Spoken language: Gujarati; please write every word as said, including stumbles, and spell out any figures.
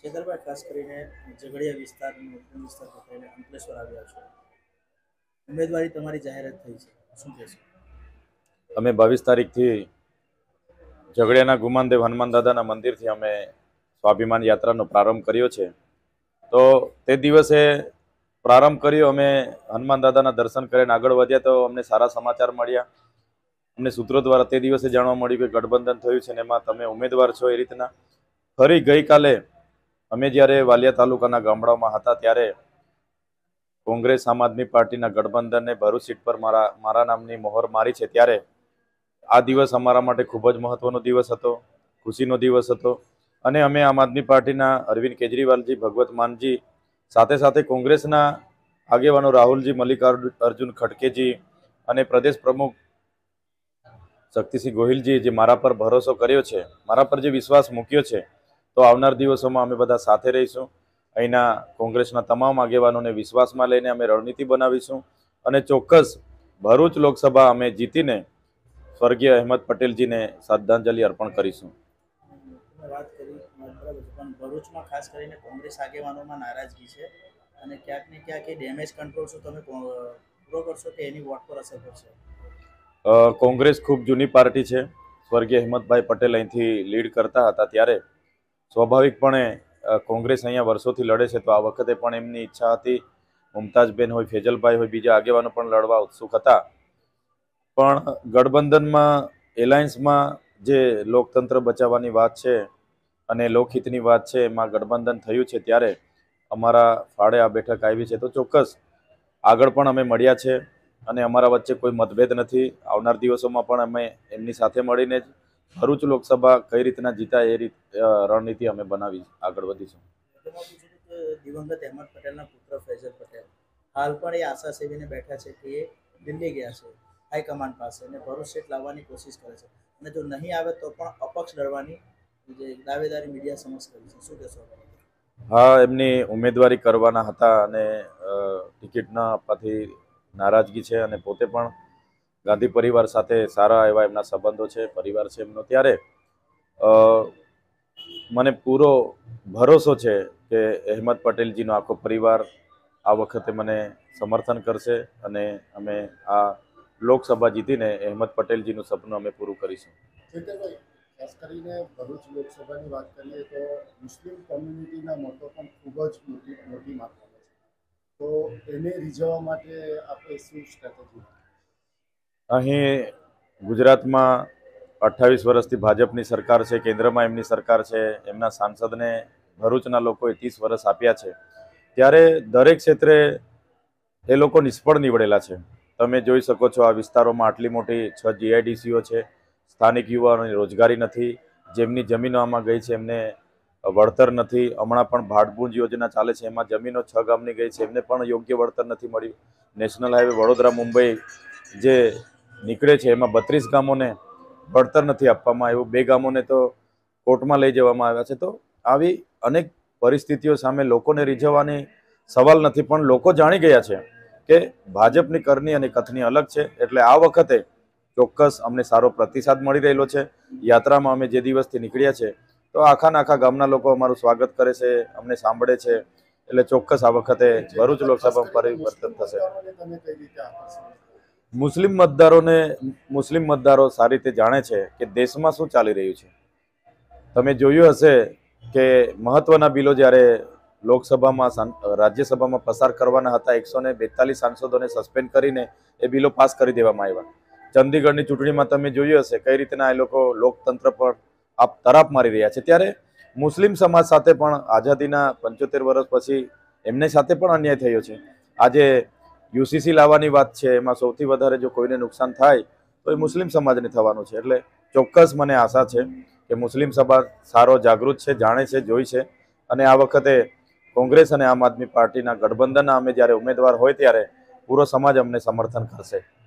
છેતરભાઈ ખાસ કરીને ઝઘડિયા વિસ્તાર વિસ્તાર પકડીને અંકલેશ્વર આવ્યા છે. ઉમેદવારી તમારી જાહેરાત થઈ છે, શું કહેશો? અમે બાવીસ તારીખથી ઝઘડિયાના ગુમાનદેવ હનુમાન દાદાના મંદિરથી અમે સ્વાભિમાન યાત્રાનો પ્રારંભ કર્યો છે. તો તે દિવસે પ્રારંભ કર્યો, અમે હનુમાન દાદાના દર્શન કરીને આગળ વધ્યા તો અમને સારા સમાચાર મળ્યા. અમને સૂત્રો દ્વારા તે દિવસે જાણવા મળ્યું કે ગઠબંધન થયું છે ને એમાં તમે ઉમેદવાર છો. એ રીતના ફરી ગઈકાલે અમે જ્યારે વાલિયા તાલુકાના ગામડાઓમાં હતા ત્યારે કોંગ્રેસ આમ આદમી પાર્ટીના ગઠબંધનને ભરૂચ સીટ પર મારા મારા નામની મોહર મારી છે. ત્યારે આ દિવસ અમારા માટે ખૂબ જ મહત્વનો દિવસ હતો, ખુશીનો દિવસ હતો. અને અમે આમ આદમી પાર્ટીના અરવિંદ કેજરીવાલજી, ભગવત માનજી, સાથે સાથે કોંગ્રેસના આગેવાનો રાહુલજી, મલ્લિકાર્જુન ખડકેજી અને પ્રદેશ પ્રમુખ શક્તિસિંહ ગોહિલજી જે મારા પર ભરોસો કર્યો છે, મારા પર જે વિશ્વાસ મૂક્યો છે, તો આવનાર દિવસોમાં અમે બધા સાથે રહીશું. અહીંના કોંગ્રેસના તમામ આગેવાનોને વિશ્વાસમાં લઈને અમે રણનીતિ બનાવીશું અને ચોક્કસ ભરૂચ લોકસભા અમે જીતીને સ્વર્ગીય અહેમદ પટેલજીને શ્રદ્ધાંજલિ અર્પણ કરીશું. વાત કરી બરાબર છે, પણ ભરૂચમાં ખાસ કરીને કોંગ્રેસ આગેવાનોમાં નારાજગી છે અને ક્યાંક ને ક્યાંક એ ડેમેજ કંટ્રોલ શું તમે પૂરો કરશો કે એની વોટ પર અસર કરશે? કોંગ્રેસ ખૂબ જૂની પાર્ટી છે. સ્વર્ગીય અહેમદભાઈ પટેલ અહીંથી લીડ કરતા હતા ત્યારે સ્વાભાવિકપણે કોંગ્રેસ અહીંયા વર્ષોથી લડે છે. તો આ વખતે પણ એમની ઈચ્છા હતી, મુમતાજબેન હોય, ફેજલભાઈ હોય, બીજા આગેવાનો પણ લડવા ઉત્સુક હતા. પણ ગઠબંધનમાં, એલાયન્સમાં જે લોકતંત્ર બચાવવાની વાત છે અને લોકહિતની વાત છે એમાં ગઠબંધન થયું છે ત્યારે અમારા ફાળે આ બેઠક આવી છે. તો ચોક્કસ આગળ પણ અમે મળ્યા છે અને અમારા વચ્ચે કોઈ મતભેદ નથી. આવનાર દિવસોમાં પણ અમે એમની સાથે મળીને જ ભરૂચ લોકસભા કઈ રીતના જીતાય એ રીત રણનીતિ અમે બનાવી આગળ વધીશું. દિવંગત અહેમદ પટેલના પુત્ર ફૈઝલ પટેલ હાલ પણ એ આશા સેવીને બેઠા છે કે એ દિલ્હી ગયા છે હાઈકમાન્ડ પાસે અને ભરૂચ સીટ લાવવાની કોશિશ કરે છે અને જો નહીં આવે તો પણ અપક્ષ લડવાની જે દાવેદારી મીડિયા સમક્ષ કરી છે, શું કહેશો? હા, એમની ઉમેદવારી કરવાના હતા અને ટિકિટ ન આપવાથી નારાજગી છે અને પોતે પણ ગાંધી પરિવાર સાથે સારા એવા એમના સંબંધો છે, પરિવાર છે એમનો. ત્યારે મને પૂરો ભરોસો છે કે અહેમદ પટેલજીનો આખો પરિવાર આ વખતે મને સમર્થન કરશે અને અમે આ લોકસભા જીતીને અહેમદ પટેલજીનું સપનું અમે પૂરું કરીશું. ખાસ કરીને ભરૂચ લોકસભાની વાત કરીએ તો મુસ્લિમ કોમ્યુનિટીના મતો પણ ખૂબ જ મોટી મોટી માત્રામાં છે, તો એને રીઝવવા માટે આપણે શું સ્ટ્રેટેજી? અહીં ગુજરાતમાં અઠ્ઠાવીસ વર્ષથી ભાજપની સરકાર છે, કેન્દ્રમાં એમની સરકાર છે, એમના સાંસદને ભરૂચના લોકોએ ત્રીસ વર્ષ આપ્યા છે. ત્યારે દરેક ક્ષેત્રે એ લોકો નિષ્ફળ નીવડેલા છે. તમે જોઈ શકો છો આ વિસ્તારોમાં આટલી મોટી છ જીઆઈડીસીઓ છે, સ્થાનિક યુવાનોની રોજગારી નથી, જેમની જમીનો આમાં ગઈ છે એમને વળતર નથી. હમણાં પણ ભાડભૂંજ યોજના ચાલે છે, એમાં જમીનો છ ગામની ગઈ છે, એમને પણ યોગ્ય વળતર નથી મળ્યું. નેશનલ હાઈવે વડોદરા મુંબઈ જે નીકળે છે એમાં બત્રીસ ગામોને વળતર નથી આપવામાં આવ્યું, બે ગામોને તો કોર્ટમાં લઈ જવામાં આવ્યા છે. તો આવી અનેક પરિસ્થિતિઓ સામે લોકોને રીઝવવાની સવાલ નથી, પણ લોકો જાણી ગયા છે કે ભાજપની કરની અને કથની અલગ છે. એટલે આ વખતે ચોક્કસ અમને સારો પ્રતિસાદ મળી રહેલો છે. યાત્રામાં અમે જે દિવસથી નીકળ્યા છે તો આખા આખા ગામના લોકો અમારું સ્વાગત કરે છે, અમને સાંભળે છે. એટલે ચોક્કસ આ વખતે ભરૂચ લોકસભામાં પરિવર્તન થશે. મુસ્લિમ મતદારોને મુસ્લિમ મતદારો સારી રીતે જાણે છે કે દેશમાં શું ચાલી રહ્યું છે. તમે જોયું હશે કે મહત્વના બિલો જ્યારે લોકસભામાં રાજ્યસભામાં પસાર કરવાના હતા, એકસો ને બેતાલીસ સાંસદોને સસ્પેન્ડ કરીને એ બિલો પાસ કરી દેવામાં આવ્યા. ચંદીગઢની ચૂંટણીમાં તમે જોયું હશે કઈ રીતના એ લોકો લોકતંત્ર પર આપ તરાપ મારી રહ્યા છે. ત્યારે મુસ્લિમ સમાજ સાથે પણ આઝાદીના પંચોતેર વર્ષ પછી એમની સાથે પણ અન્યાય થયો છે. આજે યુસીસી લાવવાની વાત છે, એમાં સૌથી વધારે જો કોઈને નુકસાન થાય તો એ મુસ્લિમ સમાજને થવાનું છે. એટલે ચોક્કસ મને આશા છે કે મુસ્લિમ સમાજ સારો જાગૃત છે, જાણે છે, જોઈ છે અને આ વખતે કોંગ્રેસ અને આમ આદમી પાર્ટીના ગઠબંધનના અમે જ્યારે ઉમેદવાર હોય ત્યારે પૂરો સમાજ અમને સમર્થન કરશે.